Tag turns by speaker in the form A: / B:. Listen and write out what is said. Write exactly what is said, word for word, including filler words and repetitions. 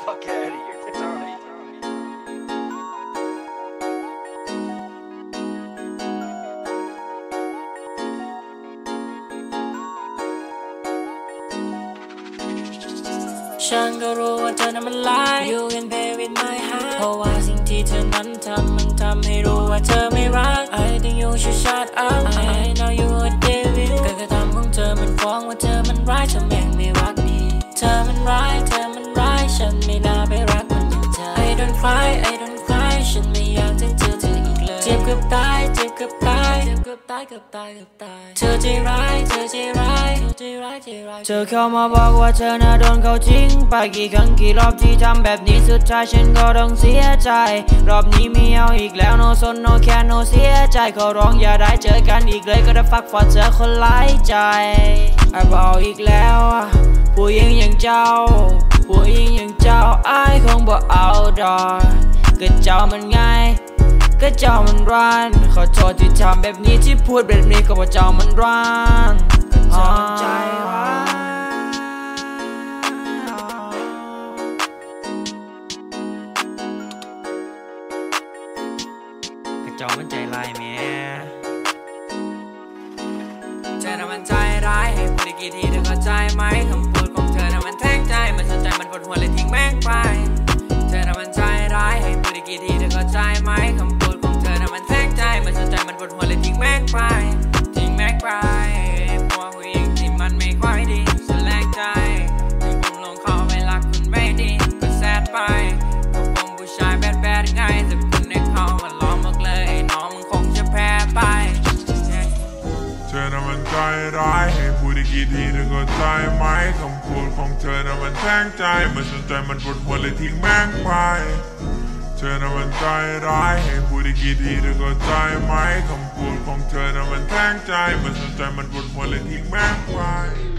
A: fuck out of here, Tommy.
B: ฉันก็รู้ว่าเธอนั้นมันร้าย You can play with my heart เพราะว่าสิ่งที่เธอนั้นทำมันทำให้รู้ว่าเธอไม่รัก I think you should shut up I know you a devil การกระทำของเธอมันฟ้องว่าเธอมันร้ายเธอแม่งไม่รักดีเธอมันร้ายเธอมันร้ายฉันไม่น่าไปรักมันอย่างเธอ I don't cry I don't cry ฉันไม่อยากจะเจอเธออีกเลยเจ็บเกือบตายเจ็บเกือบตายเจ็บเกือบตายเกือบตายเกือบตายเธอใจร้ายเธอใจร้ายเธอใจร้ายใจร้ายเธอเข้ามาบอกว่าเธอน่าโดนเขาทิ้งไปกี่ครั้งกี่รอบที่ทำแบบนี้สุดท้ายฉันก็ต้องเสียใจรอบนี้ไม่เอาอีกแล้ว no สน no care no เสียใจขอร้องอย่าได้เจอกันอีกเลยก็ได้ฟักฟอดเธอคนไร้ใจไอ้บอกอีกแล้วผู้หญิงอย่างเจ้าผู้หญิงอย่างเจ้าไอ้คงบอกเอาดอกก็เจ้ามันง่ายก็เจ้ามันร้านขอโทษที่ทำแบบนี้ที่พูดแบบนี้ก็เพราะเจ้ามันร้านก็เจ้ามันใจร้ายก็เจ้ามันใจร้ายแม่เธอน่ะมันใจร้ายให้พูดอีกกี่ทีเธอเข้าใจไหมคำพูดของเธอน่ะมันแทงใจมันสนใจมันปวดหัวเลยทิ้งแม่งไปเธอน่ะมันใจร้ายให้พูดอีกกี่ทีเธอเข้าใจไหมคำพูดของเธอน่ะมันแทงใจมันสนใจมันปวดหัวเลยทิ้งแม่งไปทิ้งแม่งไปพวกผู้หญิงที่มันไม่ค่อยดีแสลงใจที่ผมลงคอไปรักคุณไม่ดีก็แซดไปก็คงผู้ชายแบดแบดไงแต่คุณในเขามันล้อมมากเลยไอ้น้องมึงคงจะแพ้ไป
C: เธอน่ะมันใจร้ายให้พูดอีกกี่ทีเธอเข้าใจไหมคำพูดของเธอน่ะมันแทงใจมันสนใจมันปวดหัวเลยทิ้งแม่งไปเธอน่ะมันใจร้ายให้พูดอีกกี่ทีเธอเข้าใจไหมคำพูดของเธอน่ะมันแทงใจมันสนใจมันปวดหัวเลยทิ้งแม่งไป